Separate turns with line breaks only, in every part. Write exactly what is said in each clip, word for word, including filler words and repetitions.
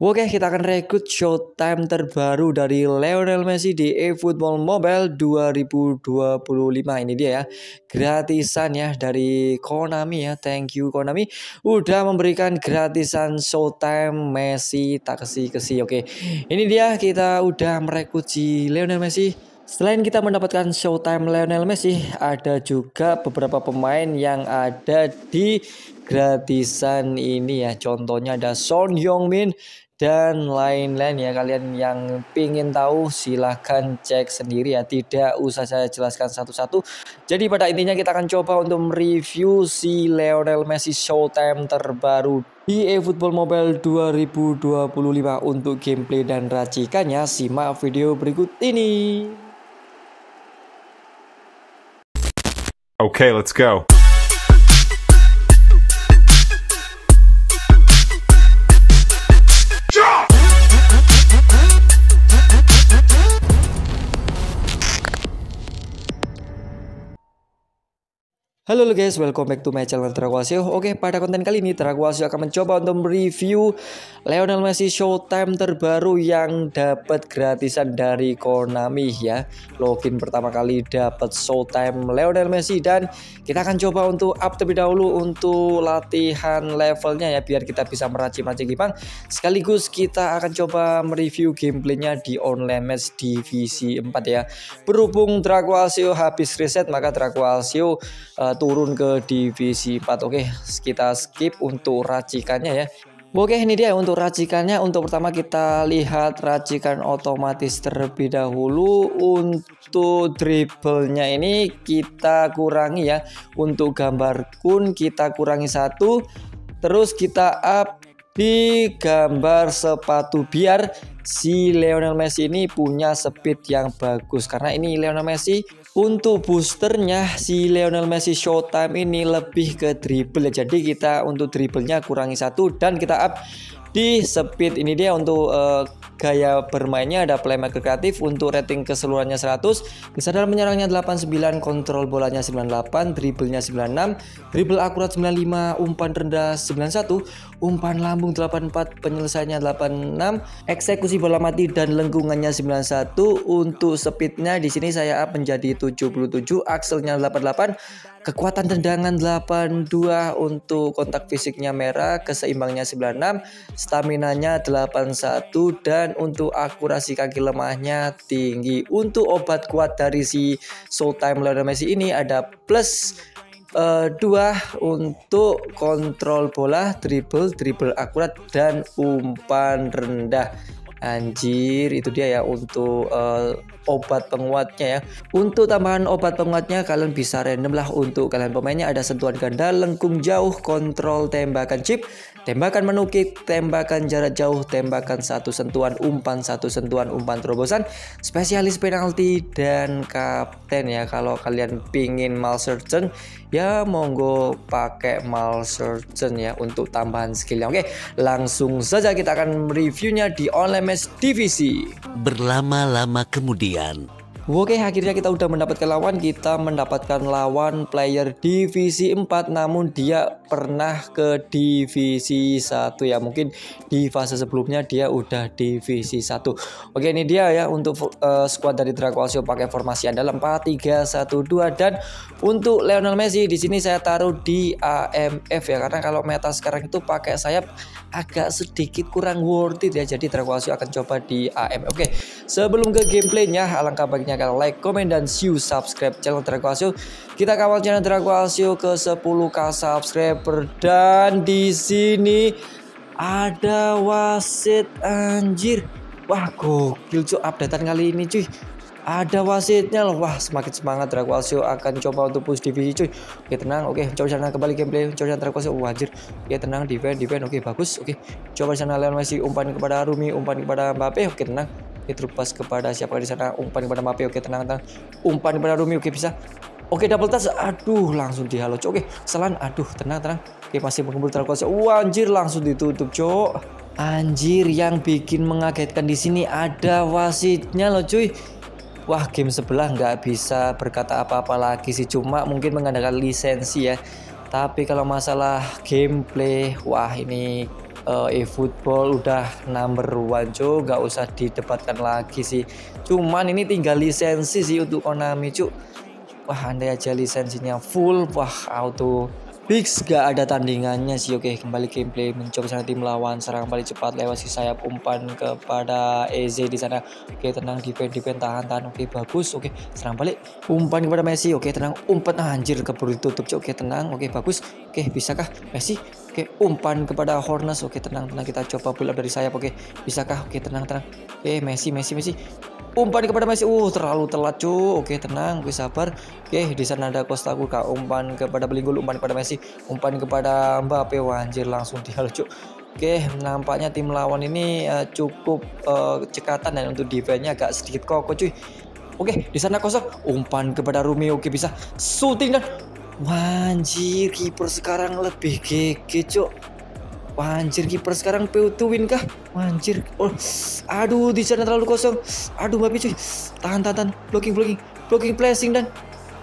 Oke, kita akan rekrut Showtime terbaru dari Lionel Messi di eFootball Mobile dua ribu dua puluh lima. Ini dia ya, gratisan ya dari Konami ya. Thank you Konami udah memberikan gratisan Showtime Messi tak kesi-kesi. Oke, ini dia, kita udah merekrut si Lionel Messi. Selain kita mendapatkan Showtime Lionel Messi, ada juga beberapa pemain yang ada di gratisan ini ya. Contohnya ada Son Heung-min dan lain-lain ya. Kalian yang pingin tahu silahkan cek sendiri ya, tidak usah saya jelaskan satu-satu. Jadi pada intinya kita akan coba untuk mereview si Lionel Messi Showtime terbaru di eFootball Mobile dua ribu dua puluh lima. Untuk gameplay dan racikannya simak video berikut ini.
Okay, let's go.
Halo guys, welcome back to my channel Dragwalsio. Oke, pada konten kali ini Dragwalsio akan mencoba untuk mereview Lionel Messi Showtime terbaru yang dapat gratisan dari Konami ya. Login pertama kali dapat Showtime Lionel Messi, dan kita akan coba untuk up terlebih dahulu untuk latihan levelnya ya, biar kita bisa meracik-racik Jepang. Sekaligus kita akan coba mereview gameplaynya di online match divisi empat ya. Berhubung Dragwalsio habis reset, maka Dragwalsio uh, turun ke divisi empat. Oke, kita skip untuk racikannya ya. Oke, ini dia untuk racikannya. Untuk pertama kita lihat racikan otomatis terlebih dahulu. Untuk dribblenya ini kita kurangi ya. Untuk gambar kun kita kurangi satu. Terus kita up di gambar sepatu biar si Lionel Messi ini punya speed yang bagus. Karena ini Lionel Messi, untuk boosternya si Lionel Messi Showtime ini lebih ke dribble ya. Jadi kita untuk dribblenya kurangi satu dan kita up di speed. Ini dia untuk uh, gaya bermainnya, ada playmaker kreatif. Untuk rating keseluruhannya seratus, kesadaran menyerangnya delapan puluh sembilan, kontrol bolanya sembilan puluh delapan, dribblenya sembilan puluh enam, dribble akurat sembilan puluh lima, umpan rendah sembilan puluh satu, umpan lambung delapan puluh empat, penyelesaiannya delapan puluh enam, eksekusi bola mati dan lengkungannya sembilan puluh satu. Untuk speednya di sini saya up menjadi tujuh puluh tujuh, akselnya delapan puluh delapan, kekuatan tendangan delapan puluh dua, untuk kontak fisiknya merah, keseimbangnya sembilan puluh enam, staminanya delapan puluh satu, dan untuk akurasi kaki lemahnya tinggi. Untuk obat kuat dari si Showtime Lionel Messi ini ada plus uh, dua untuk kontrol bola, dribble, dribble akurat, dan umpan rendah. Anjir, itu dia ya untuk uh, obat penguatnya ya. Untuk tambahan obat penguatnya kalian bisa random lah. Untuk kalian pemainnya ada sentuhan ganda, lengkung jauh, kontrol tembakan chip, tembakan menukik, tembakan jarak jauh, tembakan satu sentuhan, umpan satu sentuhan, umpan terobosan, spesialis penalti, dan kapten ya. Kalau kalian pingin Malsurgeon ya monggo pakai Malsurgeon ya untuk tambahan skillnya. Oke, langsung saja kita akan reviewnya di online match divisi.
Berlama-lama kemudian,
Oke, akhirnya kita udah mendapatkan lawan. Kita mendapatkan lawan player divisi empat, namun dia pernah ke divisi satu ya. Mungkin di fase sebelumnya dia udah divisi satu. Oke, ini dia ya untuk uh, squad dari Dragwalsio pakai formasi andalan empat tiga satu dua, dan untuk Lionel Messi di sini saya taruh di A M F ya, karena kalau meta sekarang itu pakai sayap agak sedikit kurang worth it ya. Jadi Dragwalsio akan coba di A M F. Oke, sebelum ke gameplaynya, alangkah baiknya kalian like, comment, dan see you subscribe channel Dragwalsio. Kita kawal channel Dragwalsio ke sepuluh k subscriber. Dan di sini ada wasit, anjir. Wah, gokil cuy updatean kali ini cuy. Ada wasitnya loh. Wah, semakin semangat Dragwalsio akan coba untuk push divisi cuy. Oke, tenang. Oke, coba sana kembali gameplay. Coba sana Dragwalsio. Wajir. Oke, tenang, defend, defend. Oke, bagus. Oke, coba sana Lionel Messi, umpan kepada Rumi, umpan kepada Mbappe. Oke, tenang. Oke, terupas kepada siapa di sana, umpan kepada Mbappe. Oke, tenang, tenang. Umpan kepada Rumi. Oke, bisa. Oke, double touch. Aduh, langsung dihalo. Oke, kesalahan. Aduh, tenang, tenang. Oke, masih mengumpul Dragwalsio. Wah, anjir, langsung ditutup, cok. Anjir, yang bikin mengagetkan di sini ada wasitnya loh, cuy. Wah, game sebelah nggak bisa berkata apa-apa lagi sih, cuma mungkin mengandalkan lisensi ya. Tapi kalau masalah gameplay, wah ini uh, e-football udah number one cuk, gak usah didebatkan lagi sih. Cuman ini tinggal lisensi sih untuk Konami cuk. Wah andai aja lisensinya full, wah auto fix gak ada tandingannya sih. Oke kembali gameplay, mencoba sana tim lawan, serang paling cepat lewat si sayap, umpan kepada E Z di sana. Oke tenang, defend defend tahan tahan. Oke bagus. Oke serang balik, umpan kepada Messi. Oke tenang, umpan ah, anjir keburu ditutup cok. Oke tenang, oke bagus. Oke bisakah Messi? Oke umpan kepada Hornets. Oke tenang tenang, kita coba build up dari sayap. Oke bisakah? Oke tenang tenang. Oke Messi Messi Messi umpan kepada Messi. Uh terlalu telat cu. Oke tenang, gue sabar. Oke di sana ada Costa Curta, umpan kepada Bellingham, umpan kepada Messi, umpan kepada Mbappe. Wah anjir langsung dihalau cu. Oke nampaknya tim lawan ini uh, cukup uh, cekatan dan untuk defense-nya agak sedikit kokoh cuy. Oke di sana kosong, umpan kepada Rumi. Oke bisa shooting dan wah, anjir kiper sekarang lebih G G cuk. Wah, anjir kiper sekarang P U to win kah? Wah, anjir. Oh, aduh di sana terlalu kosong. Aduh Mbappe cuy. Tahan tahan tahan. Blocking blocking. Blocking placing dan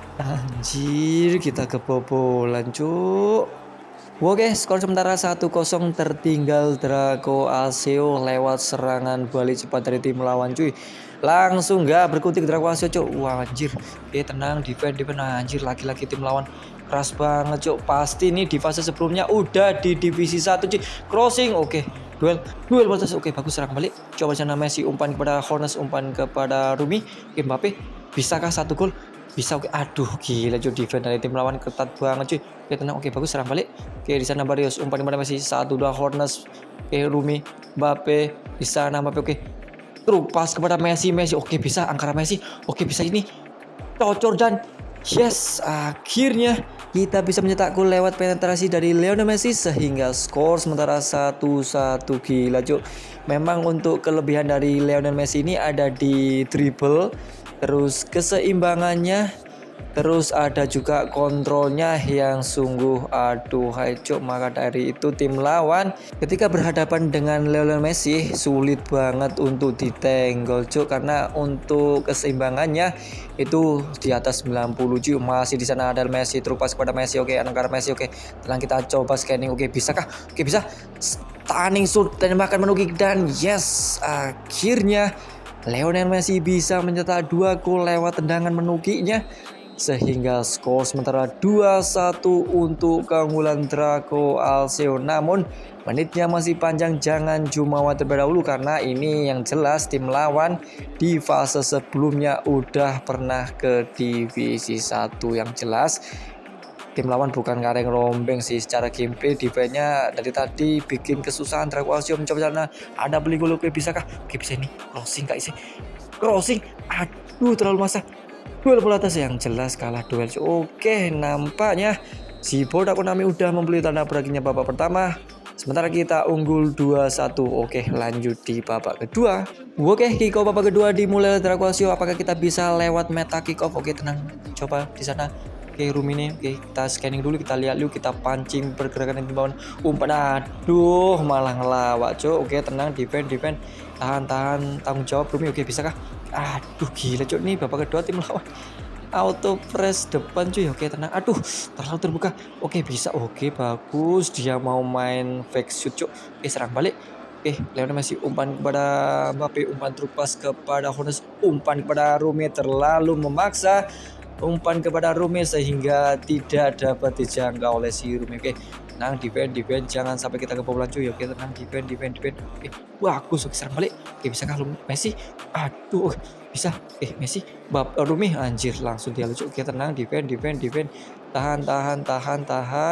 anjir kita kebobolan cuk. Oke, skor sementara satu kosong, tertinggal Draco Alceo lewat serangan balik cepat dari tim lawan cuy. Langsung gak berkutik Draco Alceo cuk. Wah, anjir. Oke, tenang, defend defend. Anjir laki-laki tim lawan keras banget cuk. Pasti nih di fase sebelumnya udah di divisi satu cuy. Crossing, oke. Duel, duel batas. Oke, bagus serang balik. Coba sana Messi, umpan kepada Hornets, umpan kepada Rumi. Oke, Mbappe, bisakah satu gol? Bisa. Oke, aduh gila cuy, defense dari tim lawan ketat banget cuy. Oke, tenang. Oke, bagus serang balik. Oke, di sana Barrios, umpan kepada Messi, satu dua Hornets. Oke, Rumi, Mbappe, di sana Mbappe. Oke. Truk pas kepada Messi, Messi. Oke, bisa angkara Messi. Oke, bisa ini. Cocor dan yes, akhirnya kita bisa mencetak gol lewat penetrasi dari Lionel Messi sehingga skor sementara satu satu. Gila cuk. Memang untuk kelebihan dari Lionel Messi ini ada di dribble, terus keseimbangannya, terus ada juga kontrolnya yang sungguh aduh hai cuk. Maka dari itu tim lawan ketika berhadapan dengan Lionel Messi sulit banget untuk ditenggol cuk, karena untuk keseimbangannya itu di atas sembilan puluh cuy. Masih di sana ada Messi, terupas kepada Messi. Oke, angkara Messi. Oke, tenang kita coba scanning. Oke, bisakah? Oke, bisa. Stunning shoot tembakan menukik dan yes, akhirnya Lionel Messi bisa mencetak dua gol lewat tendangan menukiknya sehingga skor sementara dua satu untuk keunggulan Draco Alceo. Namun menitnya masih panjang, jangan jumawa terlebih dahulu karena ini yang jelas tim lawan di fase sebelumnya udah pernah ke divisi satu. Yang jelas tim lawan bukan kareng rombeng sih secara gameplay. Defense-nya dari tadi bikin kesusahan Draco Alceo. Mencoba sana ada beli gol. Oke, bisakah? Oke, bisa ini crossing kak isi crossing. Aduh terlalu masa. Duel bola atas, yang jelas kalah duel. Oke, nampaknya si Boda Konami udah membeli tanda berakhirnya babak pertama. Sementara kita unggul dua satu. Oke, lanjut di babak kedua. Oke, kick off babak kedua dimulai Draco Alceo. Apakah kita bisa lewat meta kick off? Oke, tenang. Coba di sana. Oke, room ini. Oke, kita scanning dulu, kita lihat dulu, kita pancing pergerakan yang bawah. Umpan, aduh, malah ngelawak, cok. Oke, tenang, defend, defend. Tahan, tahan, tanggung jawab Rumi. Oke, bisakah? Aduh, gila, cok. Nih babak kedua tim lawan auto press depan cuy. Oke tenang, aduh terlalu terbuka. Oke bisa, oke bagus, dia mau main fake shoot cuk. Oke serang balik. Oke Lionel Messi, umpan kepada Mbappe, umpan terupas kepada Hornets, umpan kepada Rumi, terlalu memaksa umpan kepada Rumi sehingga tidak dapat dijangkau oleh si Rumi. Oke tenang, defend defend, jangan sampai kita kebobolan cuy. Oke tenang, defend defend defend. Oke bagus, oke serang balik. Oke bisakah Messi? Aduh bisa. Eh Messi, bab uh, Rumi, anjir langsung dia lucu. Oke tenang, defend defend defend, tahan tahan tahan tahan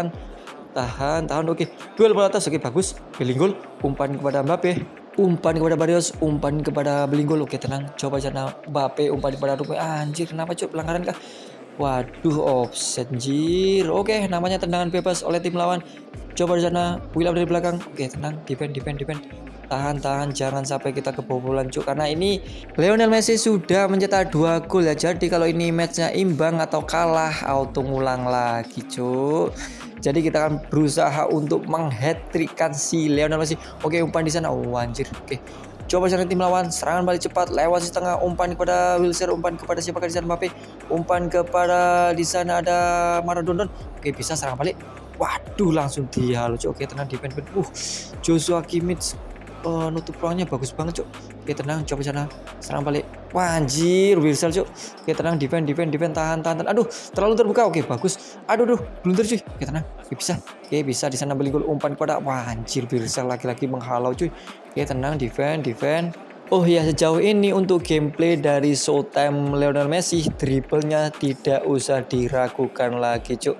tahan tahan. Oke duel bola atas. Oke bagus, Bellingham, umpan kepada Mbappe, umpan kepada Barrios, umpan kepada Bellingham. Oke tenang, coba sana Mbappe, umpan kepada Rumi. Anjir kenapa cuk, pelanggaran kah? Waduh offset anjir. Oke namanya tendangan bebas oleh tim lawan. Coba di sana William dari belakang. Oke tenang, defend defend defend, tahan tahan, jangan sampai kita kebobolan cuk, karena ini Lionel Messi sudah mencetak dua gol ya. Jadi kalau ini matchnya imbang atau kalah auto ngulang lagi cuk. Jadi kita akan berusaha untuk menghat-trickkan si Lionel Messi. Oke umpan di sana. Oh anjir. Oke coba sana tim lawan, serangan balik cepat lewat si tengah, umpan kepada Wilshere, umpan kepada siapakah di sana Mbappe, umpan kepada di sana ada Maradona. Oke bisa serang balik. Waduh, langsung dia loh, Cuk. Oke, tenang defend. Uh, Joshua Kimmich uh, nutup ruangnya bagus banget, Cuk. Oke, tenang, coba sana serang balik. Wah, anjir, Wilson, Cuk. Oke, tenang, defend, defend, defend, tahan, tahan, tahan. Aduh, terlalu terbuka. Oke, bagus. Aduh, aduh, blunder, cuy. Oke, tenang. Oke, bisa. Oke, bisa di sana beli gol umpan kepada. Wah, anjir, Wilson lagi-lagi menghalau, cuy. Oke, tenang, defend, defend. Oh ya, sejauh ini untuk gameplay dari Showtime Lionel Messi, dribblenya tidak usah diragukan lagi, Cuk.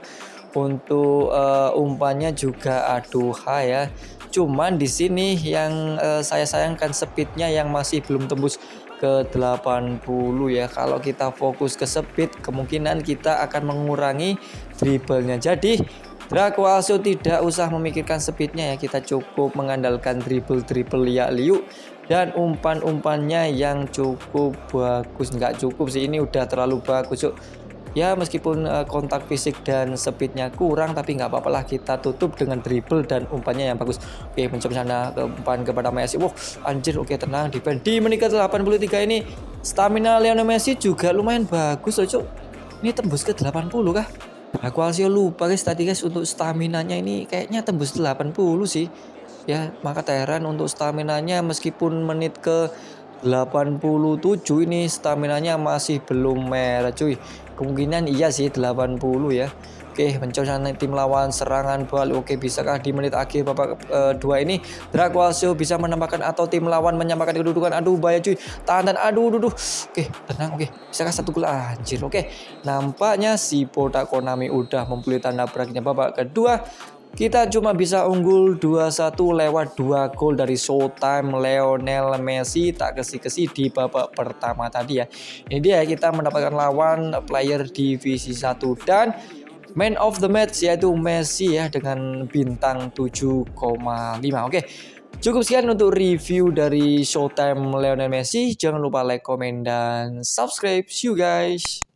Untuk uh, umpannya juga aduhai ya. Cuman di sini yang uh, saya sayangkan speednya yang masih belum tembus ke delapan puluh ya. Kalau kita fokus ke speed, kemungkinan kita akan mengurangi dribblenya. Jadi Draco Alcio tidak usah memikirkan speednya ya, kita cukup mengandalkan dribble-dribble liak-liuk dan umpan-umpannya yang cukup bagus. Nggak cukup sih, ini udah terlalu bagus, Cuk. Ya meskipun uh, kontak fisik dan speednya kurang, tapi nggak apa-apa lah, kita tutup dengan dribble dan umpannya yang bagus. Oke, mencoba sana ke umpan kepada Messi. Wow, anjir, oke tenang, defend. Di menit ke delapan puluh tiga ini stamina Lionel Messi juga lumayan bagus loh, Cuk. Ini tembus ke delapan puluh kah? Aku Alcio lupa guys tadi guys, untuk staminanya ini kayaknya tembus delapan puluh sih. Ya, maka tak heran untuk staminanya meskipun menit ke delapan puluh tujuh ini staminanya masih belum merah, cuy. Kemungkinan iya sih delapan puluh ya. Oke, mencoba tim lawan serangan balik. Oke, bisakah di menit akhir babak uh, dua ini Draco Alcio bisa menambahkan atau tim lawan menyamakan kedudukan? Aduh, bahaya cuy. Tahan, tahan. Aduh, aduh, aduh. Oke, tenang. Oke, bisakah satu gol? Anjir. Oke, nampaknya si Botak Konami udah memulai tanda berakhirnya babak kedua. Kita cuma bisa unggul dua satu lewat dua gol dari Showtime Lionel Messi, tak kesi-kesi di babak pertama tadi ya. Ini dia, kita mendapatkan lawan player divisi satu dan man of the match yaitu Messi ya dengan bintang tujuh koma lima. Oke, cukup sekian untuk review dari Showtime Lionel Messi. Jangan lupa like, komen, dan subscribe. See you guys.